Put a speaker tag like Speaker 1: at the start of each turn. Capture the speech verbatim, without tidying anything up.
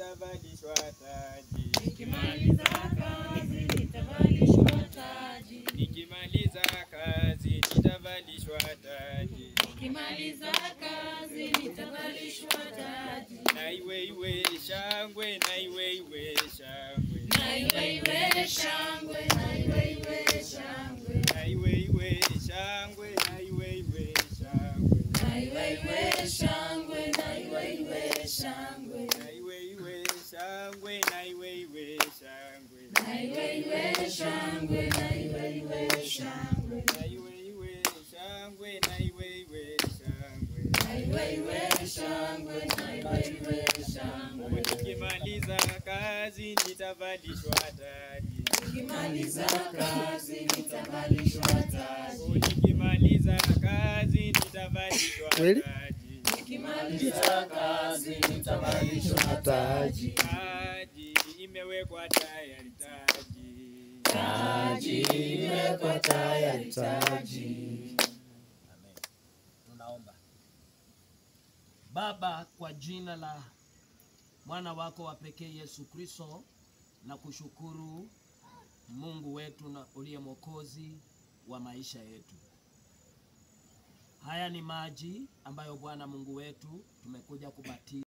Speaker 1: nitavalishwa taji.
Speaker 2: Nikimaliza kazi nitavalishwa taji.
Speaker 1: Nikimaliza kazi nitavalishwa taji.
Speaker 2: Nikimaliza kazi nitavalishwa taji.
Speaker 1: Na iwe iwe shangwe, na iwe iwe shangwe.
Speaker 2: Na iwe iwe shangwe, na iwe iwe shangwe.
Speaker 1: Na iwe iwe shangwe, na iwe iwe shangwe.
Speaker 2: Na iwe iwe shangwe, na iwe iwe shangwe.
Speaker 1: Na iwe iwe shangwe, na iwe iwe shangwe.
Speaker 2: Na iwe iwe shangwe, na iwe iwe shangwe.
Speaker 1: Na iwe iwe shangwe, na iwe iwe shangwe.
Speaker 2: Na iwe iwe shangwe, na iwe iwe shangwe.
Speaker 1: Nikimaliza kazi nitavalishwa taji.
Speaker 2: Nikimaliza kazi nitavalishwa taji.
Speaker 1: Nikimaliza kazi nitavalishwa taji.
Speaker 2: Nikimaliza kazi nitavalishwa taji.
Speaker 1: Taji imewekwa tayari taji.
Speaker 2: Taji imewekwa tayari taji.
Speaker 3: Amen. Tunaomba. Baba, kwa jina la mwana wako wa pekee Yesu Kristo, na kushukuru Mungu wetu na uliye mwokozi wa maisha yetu. Haya ni maji ambayo Bwana Mungu wetu tumekuja kubatiza.